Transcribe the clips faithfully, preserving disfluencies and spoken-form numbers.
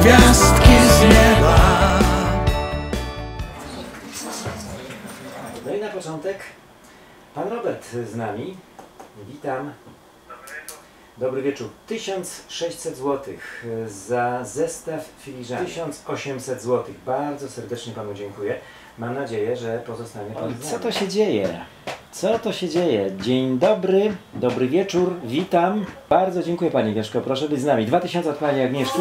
gwiazdki z nieba. No i na początek pan Robert z nami. Witam. Dobry wieczór. tysiąc sześćset złotych za zestaw filiżanek. tysiąc osiemset złotych. Bardzo serdecznie panu dziękuję. Mam nadzieję, że pozostanie pan z nami. Co to się dzieje? Co to się dzieje? Dzień dobry, dobry wieczór, witam. Bardzo dziękuję pani Agnieszko, proszę być z nami. dwa tysiące od pani Agnieszki.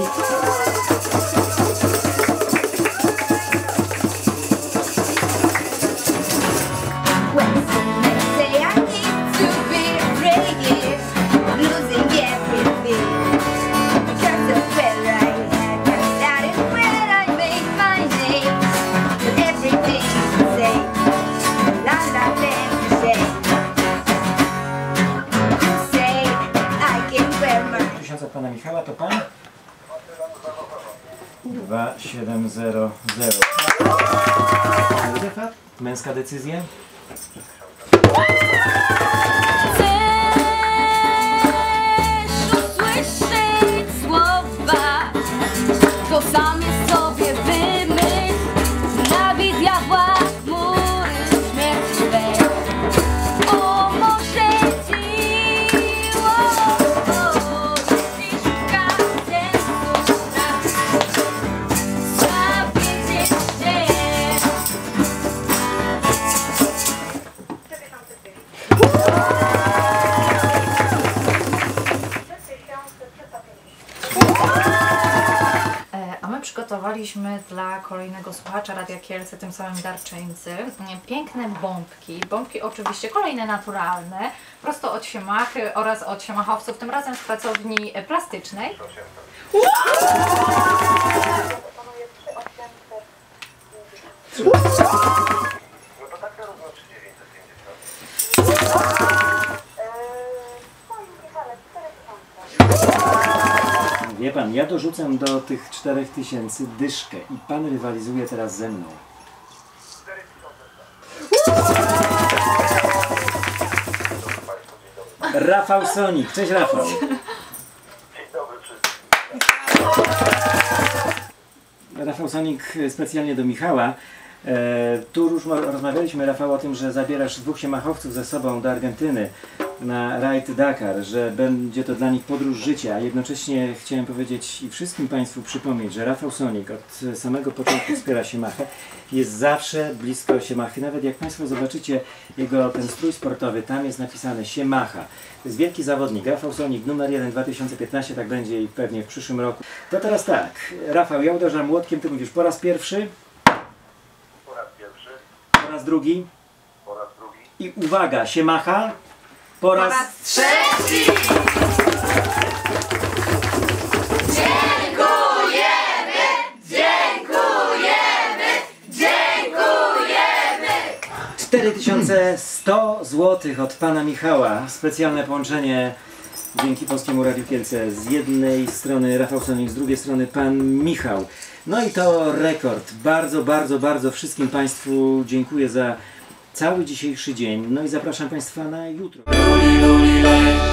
Od pana Michała to pan? dwa siedem zero zero. Męska decyzja? Chcesz usłyszeć słowa, to sam je sobie wymyśl. Nabi diabła mury śmierci. O, może dziło. A my przygotowaliśmy dla kolejnego słuchacza Radia Kielce, tym samym darczyńcy, piękne bombki. Bombki oczywiście kolejne naturalne, prosto od siemachy oraz od siemachowców, tym razem z pracowni plastycznej. Wie pan, ja dorzucam do tych czterech tysięcy dyszkę i pan rywalizuje teraz ze mną. Rafał Sonik. Cześć Rafał. Dzień dobry wszystkim. Rafał Sonik specjalnie do Michała. E, tu już rozmawialiśmy, Rafał, o tym, że zabierasz dwóch siemachowców ze sobą do Argentyny na rajd Dakar, że będzie to dla nich podróż życia. Jednocześnie chciałem powiedzieć i wszystkim Państwu przypomnieć, że Rafał Sonik od samego początku wspiera Siemachę. Jest zawsze blisko Siemachy. Nawet jak Państwo zobaczycie jego ten strój sportowy, tam jest napisane Siemacha. To jest wielki zawodnik. Rafał Sonik, numer jeden dwa tysiące piętnaście, tak będzie i pewnie w przyszłym roku. To teraz tak, Rafał, ja uderzam młotkiem, ty mówisz po raz pierwszy. Po raz pierwszy. Po raz drugi. Po raz drugi. I uwaga, Siemacha. Po raz, po raz trzeci! Dziękujemy! Dziękujemy! Dziękujemy! cztery tysiące sto złotych od pana Michała. Specjalne połączenie dzięki Polskiemu Radiu Kielce. Z jednej strony Rafał Sonik, z drugiej strony pan Michał. No i to rekord. Bardzo, bardzo, bardzo wszystkim Państwu dziękuję za cały dzisiejszy dzień. No i zapraszam Państwa na jutro.